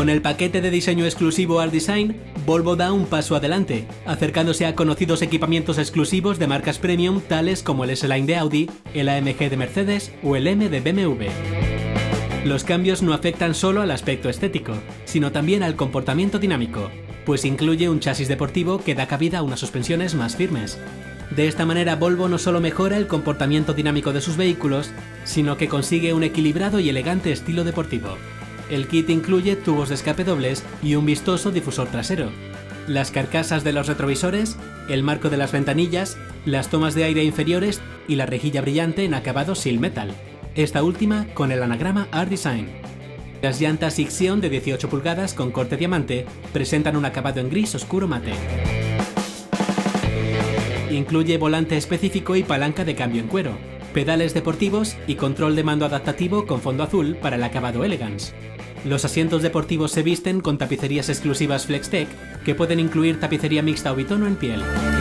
Con el paquete de diseño exclusivo Art Design, Volvo da un paso adelante, acercándose a conocidos equipamientos exclusivos de marcas premium tales como el S-Line de Audi, el AMG de Mercedes o el M de BMW. Los cambios no afectan solo al aspecto estético, sino también al comportamiento dinámico, pues incluye un chasis deportivo que da cabida a unas suspensiones más firmes. De esta manera, Volvo no solo mejora el comportamiento dinámico de sus vehículos, sino que consigue un equilibrado y elegante estilo deportivo. El kit incluye tubos de escape dobles y un vistoso difusor trasero, las carcasas de los retrovisores, el marco de las ventanillas, las tomas de aire inferiores y la rejilla brillante en acabado Seal Metal, esta última con el anagrama Art Design. Las llantas Ixion de 18 pulgadas con corte diamante presentan un acabado en gris oscuro mate. Incluye volante específico y palanca de cambio en cuero, pedales deportivos y control de mando adaptativo con fondo azul para el acabado Elegance. Los asientos deportivos se visten con tapicerías exclusivas Flex-Tek que pueden incluir tapicería mixta o bitono en piel.